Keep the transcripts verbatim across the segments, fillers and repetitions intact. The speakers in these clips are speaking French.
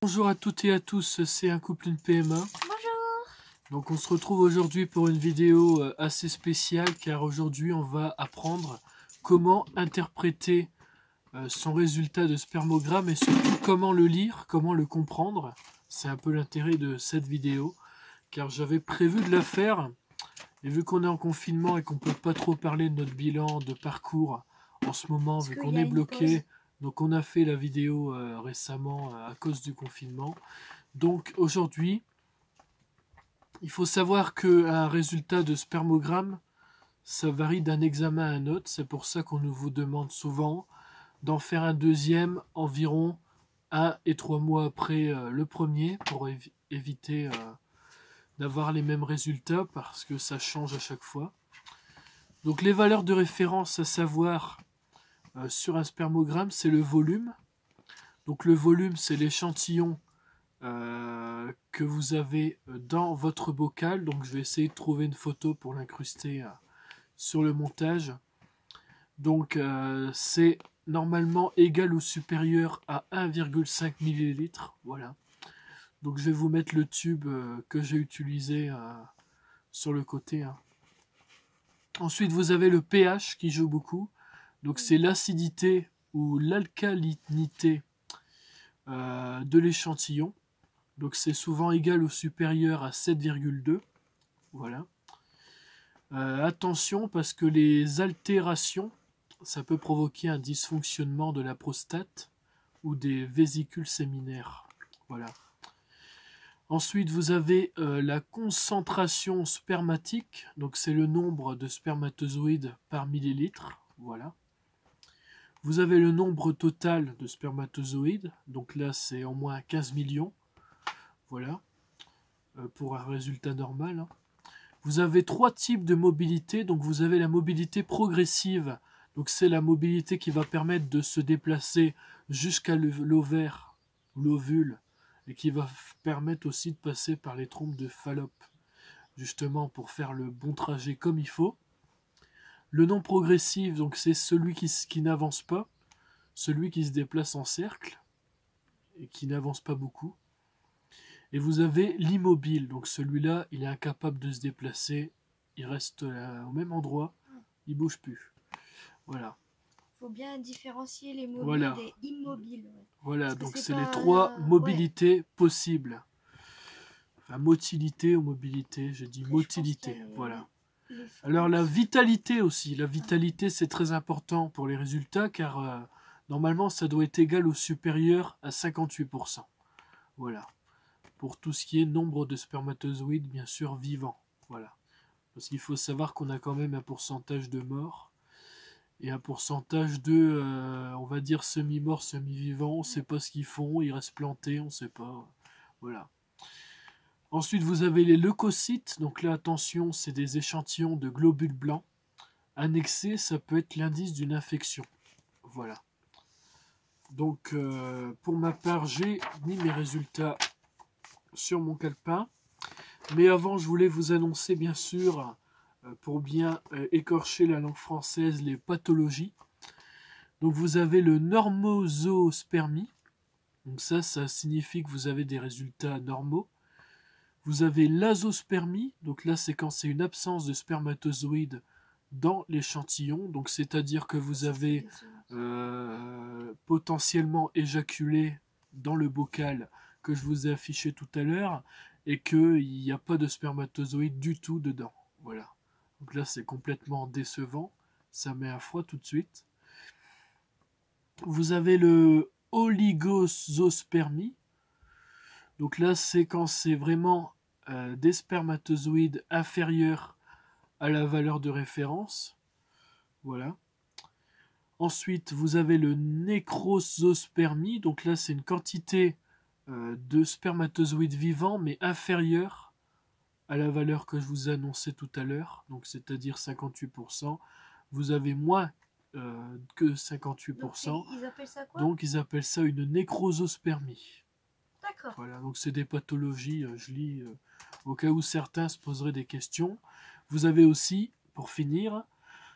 Bonjour à toutes et à tous, c'est un couple une P M A. Bonjour. Donc on se retrouve aujourd'hui pour une vidéo assez spéciale car aujourd'hui on va apprendre comment interpréter son résultat de spermogramme et surtout comment le lire, comment le comprendre. C'est un peu l'intérêt de cette vidéo car j'avais prévu de la faire et vu qu'on est en confinement et qu'on ne peut pas trop parler de notre bilan de parcours en ce moment vu qu'on est bloqué. Donc on a fait la vidéo euh, récemment euh, à cause du confinement. Donc aujourd'hui, il faut savoir qu'un résultat de spermogramme, ça varie d'un examen à un autre. C'est pour ça qu'on vous demande souvent d'en faire un deuxième environ un et trois mois après euh, le premier pour évi éviter euh, d'avoir les mêmes résultats parce que ça change à chaque fois. Donc les valeurs de référence à savoir euh, sur un spermogramme, c'est le volume. Donc le volume, c'est l'échantillon euh, que vous avez dans votre bocal. Donc je vais essayer de trouver une photo pour l'incruster euh, sur le montage. Donc euh, c'est normalement égal ou supérieur à un virgule cinq millilitres. Voilà. Donc je vais vous mettre le tube euh, que j'ai utilisé euh, sur le côté. Hein. Ensuite vous avez le pH qui joue beaucoup. Donc c'est l'acidité ou l'alcalinité euh, de l'échantillon. Donc c'est souvent égal ou supérieur à sept virgule deux. Voilà. Euh, attention parce que les altérations, ça peut provoquer un dysfonctionnement de la prostate ou des vésicules séminaires. Voilà. Ensuite, vous avez euh, la concentration spermatique. Donc c'est le nombre de spermatozoïdes par millilitre. Voilà. Vous avez le nombre total de spermatozoïdes. Donc là, c'est en moins quinze millions. Voilà. Euh, pour un résultat normal. Hein. Vous avez trois types de mobilité. Donc vous avez la mobilité progressive. Donc c'est la mobilité qui va permettre de se déplacer jusqu'à l'ovaire, l'ovule, et qui va permettre aussi de passer par les trompes de Fallope, justement pour faire le bon trajet comme il faut. Le non progressif, donc c'est celui qui, qui n'avance pas, celui qui se déplace en cercle et qui n'avance pas beaucoup. Et vous avez l'immobile, donc celui-là, il est incapable de se déplacer, il reste au même endroit, il bouge plus. Voilà. Il faut bien différencier les mobiles voilà. des immobiles. Ouais. Voilà, donc c'est pas... les trois mobilités ouais. possibles. Enfin, motilité ou mobilité, j'ai dit Après, motilité, voilà. Les... Les Alors la vitalité aussi, la vitalité c'est très important pour les résultats car euh, normalement ça doit être égal ou supérieur à cinquante-huit pour cent. Voilà. Pour tout ce qui est nombre de spermatozoïdes bien sûr vivants. Voilà. Parce qu'il faut savoir qu'on a quand même un pourcentage de morts et un pourcentage de, euh, on va dire, semi-morts, semi-vivants. On ne sait pas ce qu'ils font, ils restent plantés, on ne sait pas. Voilà. Ensuite, vous avez les leucocytes. Donc là, attention, c'est des échantillons de globules blancs. Annexés, ça peut être l'indice d'une infection. Voilà. Donc, euh, pour ma part, j'ai mis mes résultats sur mon calepin. Mais avant, je voulais vous annoncer, bien sûr, euh, pour bien euh, écorcher la langue française, les pathologies. Donc, vous avez le normozoospermie. Donc ça, ça signifie que vous avez des résultats normaux. Vous avez l'azospermie, donc là c'est quand c'est une absence de spermatozoïdes dans l'échantillon, donc c'est-à-dire que vous avez euh, potentiellement éjaculé dans le bocal que je vous ai affiché tout à l'heure et qu'il n'y a pas de spermatozoïdes du tout dedans. Voilà. Donc là c'est complètement décevant, ça met à froid tout de suite. Vous avez le oligosospermie. Donc là, c'est quand c'est vraiment euh, des spermatozoïdes inférieurs à la valeur de référence. Voilà. Ensuite, vous avez le nécrosospermie. Donc là, c'est une quantité euh, de spermatozoïdes vivants, mais inférieure à la valeur que je vous ai annoncée tout à l'heure. Donc, c'est-à-dire cinquante-huit pour cent. Vous avez moins euh, que cinquante-huit pour cent. Donc, ils appellent ça quoi ? Donc, ils appellent ça une nécrosospermie. D'accord. Voilà, donc c'est des pathologies, euh, je lis, euh, au cas où certains se poseraient des questions. Vous avez aussi, pour finir,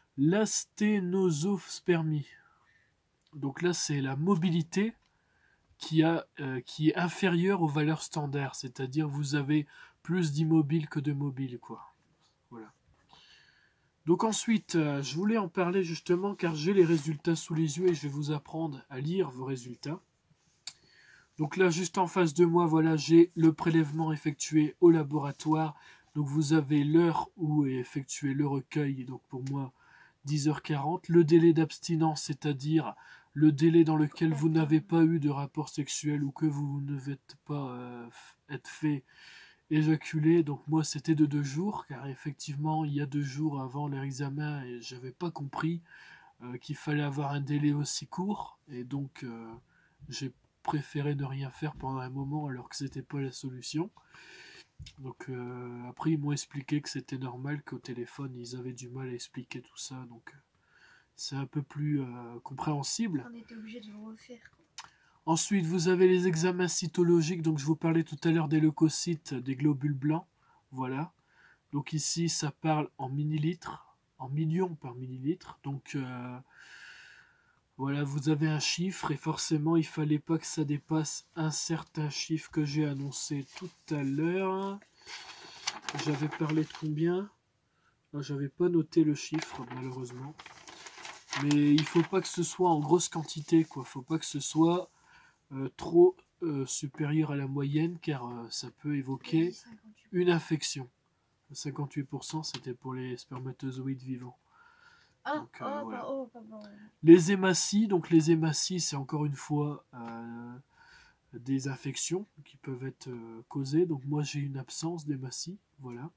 l'asténosospermie. Donc là, c'est la mobilité qui, a, euh, qui est inférieur aux valeurs standards, c'est-à-dire vous avez plus d'immobiles que de mobiles, quoi. Voilà. Donc ensuite, euh, je voulais en parler justement car j'ai les résultats sous les yeux et je vais vous apprendre à lire vos résultats. Donc là, juste en face de moi, voilà, j'ai le prélèvement effectué au laboratoire. Donc vous avez l'heure où est effectué le recueil, donc pour moi, dix heures quarante. Le délai d'abstinence, c'est-à-dire le délai dans lequel vous n'avez pas eu de rapport sexuel ou que vous ne devez pas euh, être fait éjaculer. Donc moi, c'était de deux jours, car effectivement, il y a deux jours avant leur examen, et j'avais pas compris euh, qu'il fallait avoir un délai aussi court. Et donc, euh, j'ai préféré ne rien faire pendant un moment alors que c'était pas la solution. Donc euh, après ils m'ont expliqué que c'était normal qu'au téléphone ils avaient du mal à expliquer tout ça, donc euh, c'est un peu plus euh, compréhensible. On était obligé de le refaire. Ensuite vous avez les examens cytologiques, donc je vous parlais tout à l'heure des leucocytes, des globules blancs, voilà. Donc ici ça parle en millilitres, en millions par millilitre, donc euh, voilà, vous avez un chiffre et forcément il fallait pas que ça dépasse un certain chiffre que j'ai annoncé tout à l'heure. J'avais parlé de combien? J'avais pas noté le chiffre malheureusement. Mais il faut pas que ce soit en grosse quantité, quoi. Faut pas que ce soit euh, trop euh, supérieur à la moyenne car euh, ça peut évoquer une infection. cinquante-huit pour cent c'était pour les spermatozoïdes vivants. Ah, Donc, euh, oh, voilà. bah, oh, bah, bah. Les hématies, donc les hématies, c'est encore une fois euh, des infections qui peuvent être euh, causées. Donc moi j'ai une absence d'hématie, voilà.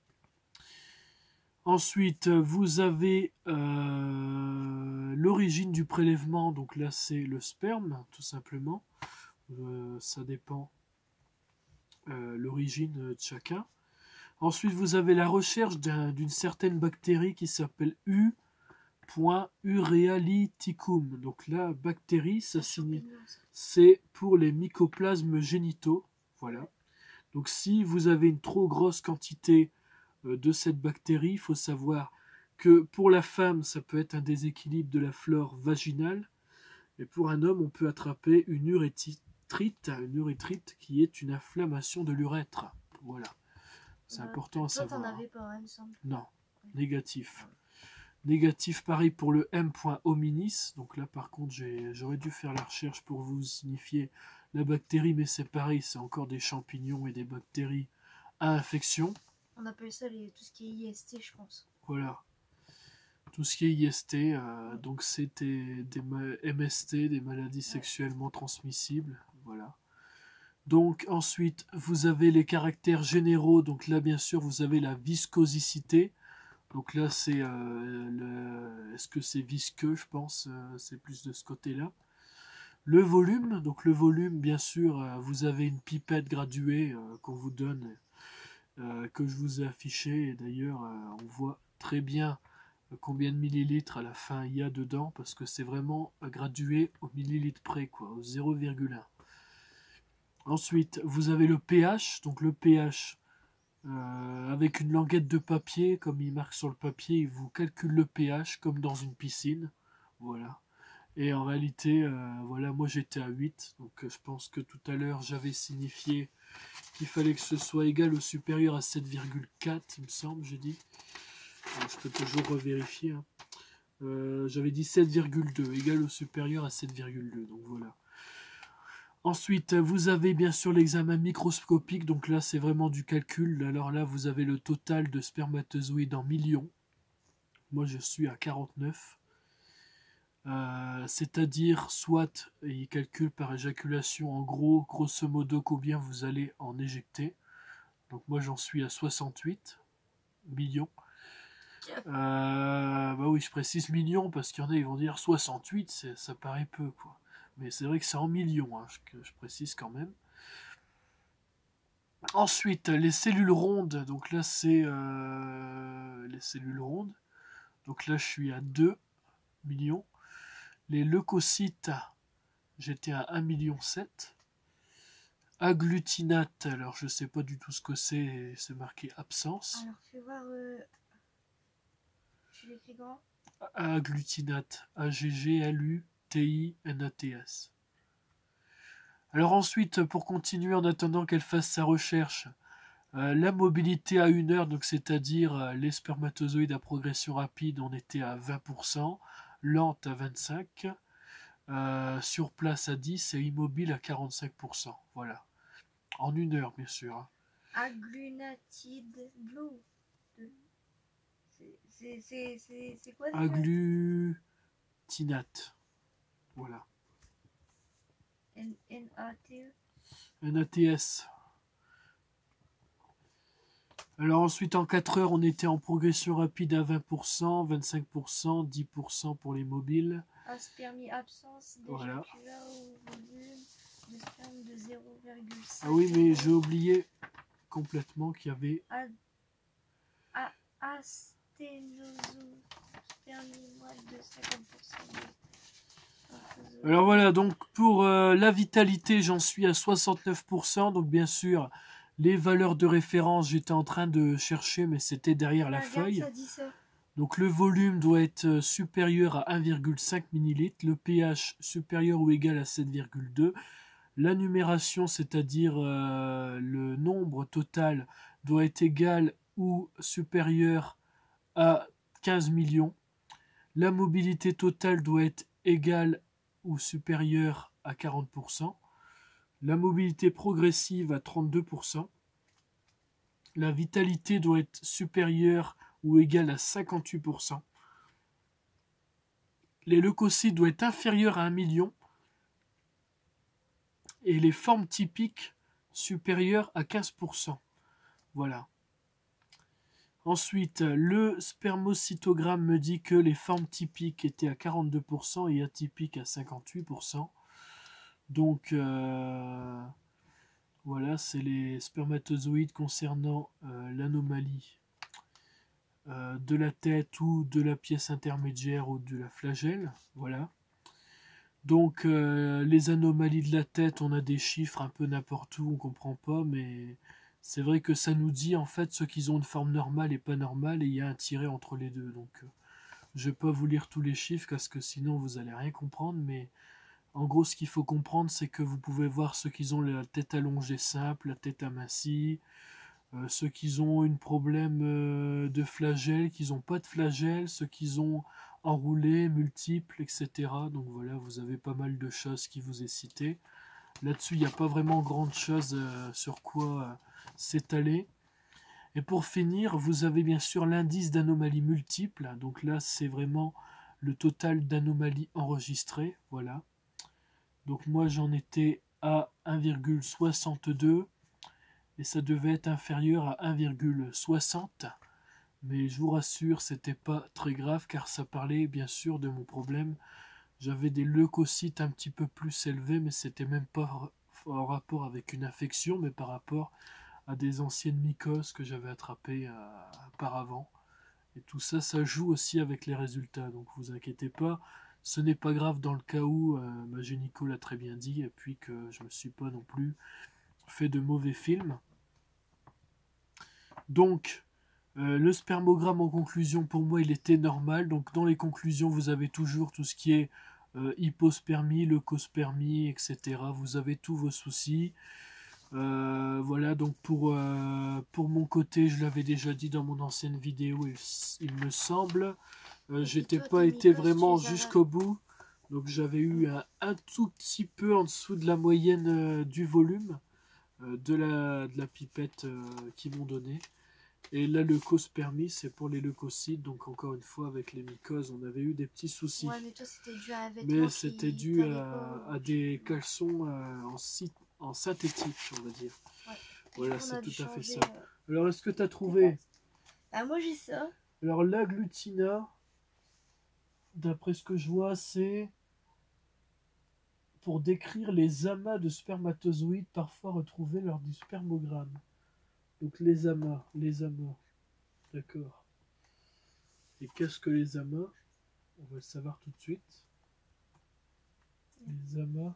Ensuite, vous avez euh, l'origine du prélèvement, donc là c'est le sperme, tout simplement. Euh, ça dépend euh, l'origine de chacun. Ensuite, vous avez la recherche d'une certaine bactérie qui s'appelle U. Urealyticum. Donc la bactérie, ça signifie, c'est pour les mycoplasmes génitaux. Voilà. Donc si vous avez une trop grosse quantité euh, de cette bactérie, il faut savoir que pour la femme, ça peut être un déséquilibre de la flore vaginale. Et pour un homme, on peut attraper une urétrite, une urétrite qui est une inflammation de l'urètre. Voilà. C'est Bah, important à toi, savoir. Toi, t'en avais pas, hein, il me semble. Non, négatif. Négatif, pareil pour le M. hominis. Donc là, par contre, j'aurais dû faire la recherche pour vous signifier la bactérie, mais c'est pareil, c'est encore des champignons et des bactéries à infection. On appelle ça les, tout ce qui est I S T, je pense. Voilà. Tout ce qui est I S T, euh, donc c'était des M S T, des maladies ouais. sexuellement transmissibles. Voilà. Donc ensuite, vous avez les caractères généraux. Donc là, bien sûr, vous avez la viscosité. Donc là, c'est euh, le... est-ce que c'est visqueux, je pense, euh, c'est plus de ce côté-là. Le volume, donc le volume, bien sûr, euh, vous avez une pipette graduée euh, qu'on vous donne, euh, que je vous ai affichée. Et d'ailleurs, euh, on voit très bien combien de millilitres à la fin il y a dedans, parce que c'est vraiment gradué au millilitre près, quoi, au zéro virgule un. Ensuite, vous avez le pH, donc le pH... Euh, avec une languette de papier, comme il marque sur le papier, il vous calcule le pH comme dans une piscine. Voilà. Et en réalité, euh, voilà, moi j'étais à huit, donc euh, je pense que tout à l'heure j'avais signifié qu'il fallait que ce soit égal ou supérieur à sept virgule quatre, il me semble, j'ai dit. Alors, je peux toujours revérifier. Hein. Euh, j'avais dit sept virgule deux, égal ou supérieur à sept virgule deux, donc voilà. Ensuite, vous avez bien sûr l'examen microscopique, donc là c'est vraiment du calcul. Alors là, vous avez le total de spermatozoïdes en millions. Moi je suis à quarante-neuf. Euh, C'est-à-dire, soit il calcule par éjaculation, en gros, grosso modo, combien vous allez en éjecter. Donc moi j'en suis à soixante-huit millions. Euh, bah oui, je précise millions parce qu'il y en a, ils vont dire soixante-huit, ça paraît peu, quoi. Mais c'est vrai que c'est en millions, hein, que je précise quand même. Ensuite, les cellules rondes. Donc là, c'est euh, les cellules rondes. Donc là, je suis à deux millions. Les leucocytes, j'étais à un virgule sept million. Agglutinate, alors je sais pas du tout ce que c'est, c'est marqué absence. Alors, fais voir... Euh... Tu l'écris comment? Agglutinate, A G G L U T I N A T S. Alors ensuite, pour continuer en attendant qu'elle fasse sa recherche, euh, la mobilité à une heure, donc c'est-à-dire euh, les spermatozoïdes à progression rapide, on était à vingt pour cent, lente à vingt-cinq pour cent, euh, sur place à dix pour cent et immobile à quarante-cinq pour cent. Voilà. En une heure, bien sûr. Hein. Agglutinated blue. C'est quoi déjà? Agglutinate. Voilà. N A T E. N A T S. Alors ensuite, en quatre heures, on était en progression rapide à vingt pour cent, vingt-cinq pour cent, dix pour cent pour les mobiles. Aspermie absence Voilà. d'éjaculat au volume de sperme de zéro virgule cinq. Ah oui, mais j'ai oublié complètement qu'il y avait... Asténosospermie moins de cinquante pour cent. Alors voilà, donc pour euh, la vitalité, j'en suis à soixante-neuf pour cent. Donc bien sûr, les valeurs de référence, j'étais en train de chercher, mais c'était derrière la feuille. Ça dit ça. Donc le volume doit être supérieur à un virgule cinq millilitres, le pH supérieur ou égal à sept virgule deux. La numération, c'est-à-dire euh, le nombre total, doit être égal ou supérieur à quinze millions. La mobilité totale doit être égale ou supérieure à quarante pour cent. La mobilité progressive à trente-deux pour cent. La vitalité doit être supérieure ou égale à cinquante-huit pour cent. Les leucocytes doivent être inférieurs à un million. Et les formes typiques supérieures à quinze pour cent. Voilà. Ensuite, le spermocytogramme me dit que les formes typiques étaient à quarante-deux pour cent et atypiques à cinquante-huit pour cent. Donc, euh, voilà, c'est les spermatozoïdes concernant euh, l'anomalie euh, de la tête ou de la pièce intermédiaire ou de la flagelle. Voilà. Donc, euh, les anomalies de la tête, on a des chiffres un peu n'importe où, on comprend pas, mais c'est vrai que ça nous dit en fait ceux qui ont une forme normale et pas normale, et il y a un tiret entre les deux. Donc, euh, je vais pas vous lire tous les chiffres parce que sinon vous allez rien comprendre, mais en gros, ce qu'il faut comprendre, c'est que vous pouvez voir ceux qui ont la tête allongée simple, la tête amincie, euh, ceux qui ont un problème euh, de flagelle, qui n'ont pas de flagelle, ceux qui ont enroulé, multiples, et cetera. Donc voilà, vous avez pas mal de choses qui vous est citées. Là-dessus, il n'y a pas vraiment grande chose euh, sur quoi euh, s'étaler. Et pour finir, vous avez bien sûr l'indice d'anomalie multiple. Donc là, c'est vraiment le total d'anomalies enregistrées. Voilà. Donc moi, j'en étais à un virgule soixante-deux et ça devait être inférieur à un virgule soixante. Mais je vous rassure, c'était pas très grave car ça parlait bien sûr de mon problème. J'avais des leucocytes un petit peu plus élevés, mais c'était même pas en rapport avec une infection, mais par rapport à des anciennes mycoses que j'avais attrapées euh, auparavant. Et tout ça, ça joue aussi avec les résultats. Donc vous inquiétez pas, ce n'est pas grave dans le cas où, euh, ma gynéco l'a très bien dit, et puis que je me suis pas non plus fait de mauvais films. Donc, euh, le spermogramme en conclusion, pour moi, il était normal. Donc dans les conclusions, vous avez toujours tout ce qui est euh, hypospermie, leucospermie, et cetera. Vous avez tous vos soucis. Euh, voilà, donc pour, euh, pour mon côté, je l'avais déjà dit dans mon ancienne vidéo, il, il me semble. Euh, J'étais pas été vraiment jusqu'au bout. Donc j'avais eu un, un tout petit peu en dessous de la moyenne euh, du volume euh, de, la, de la pipette euh, qu'ils m'ont donné. Et la leucospermie, c'est pour les leucocytes. Donc encore une fois, avec les mycoses, on avait eu des petits soucis. Ouais, mais toi, c'était dû à un Mais c'était dû à, à des caleçons euh, en, en synthétique, on va dire. Ouais. Voilà, c'est tout à fait ça. Euh... Alors, est-ce que tu as trouvé? Bah, moi, j'ai ça. Alors, l'agglutinat, d'après ce que je vois, c'est pour décrire les amas de spermatozoïdes parfois retrouvés lors du spermogramme. Donc, les amas, les amas. D'accord. Et qu'est-ce que les amas? On va le savoir tout de suite. Les amas.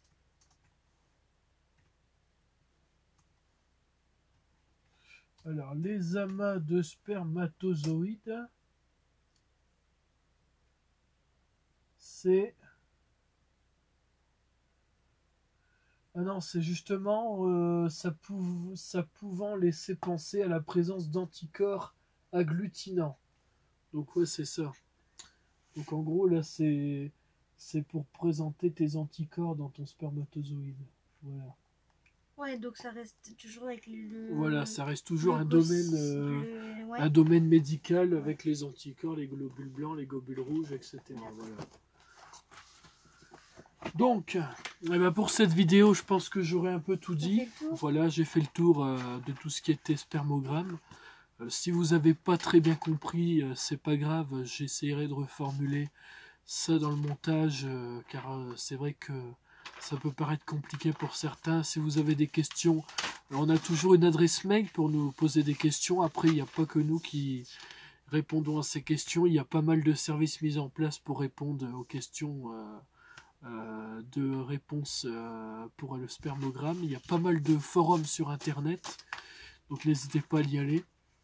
Alors, les amas de spermatozoïdes, c'est Ah non, c'est justement euh, ça, pou- ça pouvant laisser penser à la présence d'anticorps agglutinants. Donc ouais, c'est ça. Donc en gros, là, c'est c'est pour présenter tes anticorps dans ton spermatozoïde. Voilà. Ouais, donc ça reste toujours avec le... Voilà, ça reste toujours le un possi- domaine, euh, le- ouais. un domaine médical avec les anticorps, les globules blancs, les globules rouges, et cetera. Voilà. Donc, eh ben pour cette vidéo, je pense que j'aurais un peu tout Ça dit. fait le tour. Voilà, j'ai fait le tour euh, de tout ce qui était spermogramme. Euh, si vous n'avez pas très bien compris, euh, c'est pas grave, j'essaierai de reformuler ça dans le montage, euh, car euh, c'est vrai que ça peut paraître compliqué pour certains. Si vous avez des questions, on a toujours une adresse mail pour nous poser des questions. Après, il n'y a pas que nous qui répondons à ces questions. Il y a pas mal de services mis en place pour répondre aux questions euh, euh, de réponse euh, pour le spermogramme. Il y a pas mal de forums sur Internet, donc n'hésitez pas à y aller.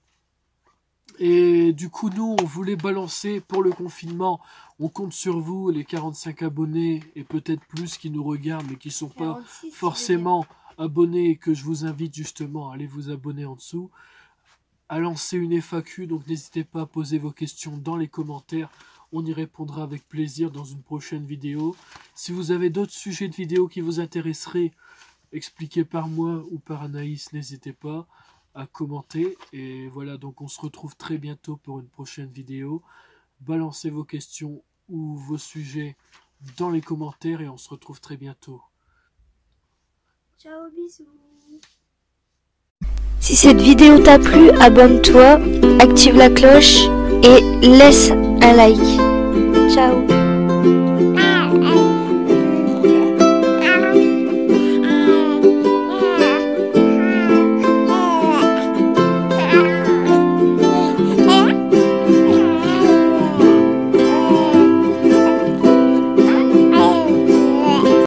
Et du coup, nous, on voulait balancer pour le confinement. On compte sur vous, les quarante-cinq abonnés et peut-être plus qui nous regardent, mais qui ne sont pas quarante-six, forcément abonnés, et que je vous invite justement à aller vous abonner en dessous, à lancer une F A Q. Donc n'hésitez pas à poser vos questions dans les commentaires. On y répondra avec plaisir dans une prochaine vidéo. Si vous avez d'autres sujets de vidéos qui vous intéresseraient, expliqués par moi ou par Anaïs, n'hésitez pas à commenter. Et voilà, donc on se retrouve très bientôt pour une prochaine vidéo. Balancez vos questions ou vos sujets dans les commentaires et on se retrouve très bientôt. Ciao, bisous. Si cette vidéo t'a plu, abonne-toi, active la cloche et laisse un like. Ciao.